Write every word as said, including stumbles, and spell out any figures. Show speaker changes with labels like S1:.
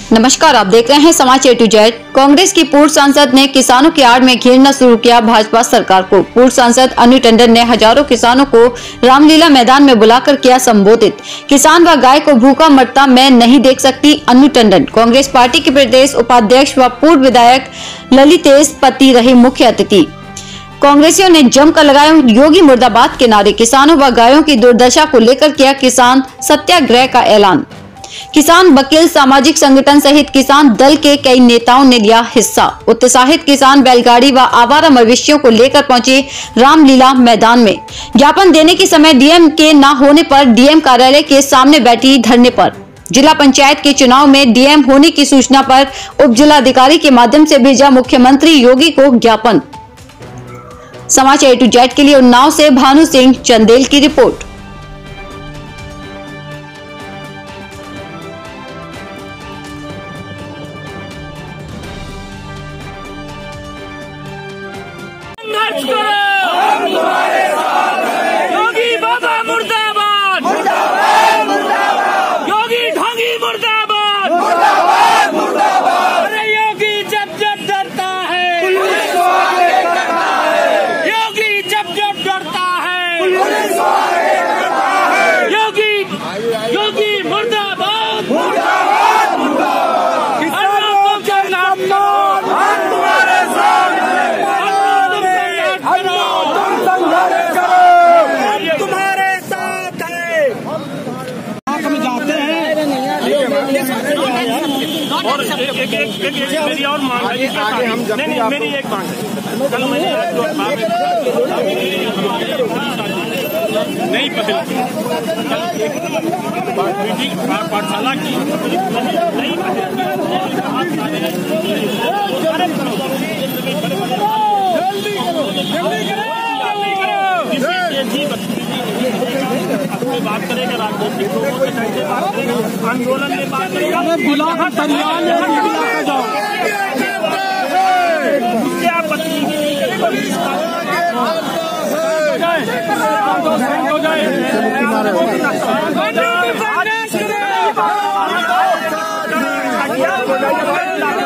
S1: नमस्कार, आप देख रहे हैं समाचार ए टू जेड। कांग्रेस की पूर्व सांसद ने किसानों की आड़ में घेरना शुरू किया भाजपा सरकार को। पूर्व सांसद अनु टंडन ने हजारों किसानों को रामलीला मैदान में बुलाकर किया संबोधित। किसान व गाय को भूखा मरता मैं नहीं देख सकती, अनु टंडन। कांग्रेस पार्टी के प्रदेश उपाध्यक्ष व पूर्व विधायक ललितेश पति रहे मुख्य अतिथि। कांग्रेसियों ने जमकर लगाए योगी मुर्दाबाद के नारे। किसानों व गायों की दुर्दशा को लेकर किया किसान सत्याग्रह का ऐलान। किसान वकील सामाजिक संगठन सहित किसान दल के कई नेताओं ने लिया हिस्सा। उत्साहित किसान बैलगाड़ी व आवारा मवेशियों को लेकर पहुंचे रामलीला मैदान में। ज्ञापन देने के समय डीएम के न होने पर डीएम कार्यालय के सामने बैठी धरने पर। जिला पंचायत के चुनाव में डीएम होने की सूचना पर उप जिलाधिकारी के माध्यम से भेजा मुख्यमंत्री योगी को ज्ञापन। समाचार ए टू जेड के लिए उन्नाव से भानु सिंह चंदेल की रिपोर्ट।
S2: हम तुम्हारे साथ हैं। योगी बाबा मुर्दाबाद, मुर्दाबाद, मुर्दाबाद। योगी ढोंगी मुर्दाबाद, मुर्दाबाद, मुर्दाबाद। अरे योगी जब जब डरता है पुलिस को आगे करता है। योगी जब जब डरता है पुलिस को आगे करता है। योगी योगी मुर्दाबाद, मुर्दाबाद, मुर्दाबाद। किसानों के नाम लो, हम तुम्हारे साथ हैं। तुम्हारे साथ है। हम जाते हैं और एक एक एक एक मेरी और मांग है। आगे हम जब नहीं नहीं मेरी एक मांग है। कल मैंने नहीं बदल पाठशाला की नहीं बात करेगा, राजनीतिक लोगों के साथ बात करेगा, आंदोलन में बात करेगा। बुलाकर जाओ उससे आप बदली हो जाए।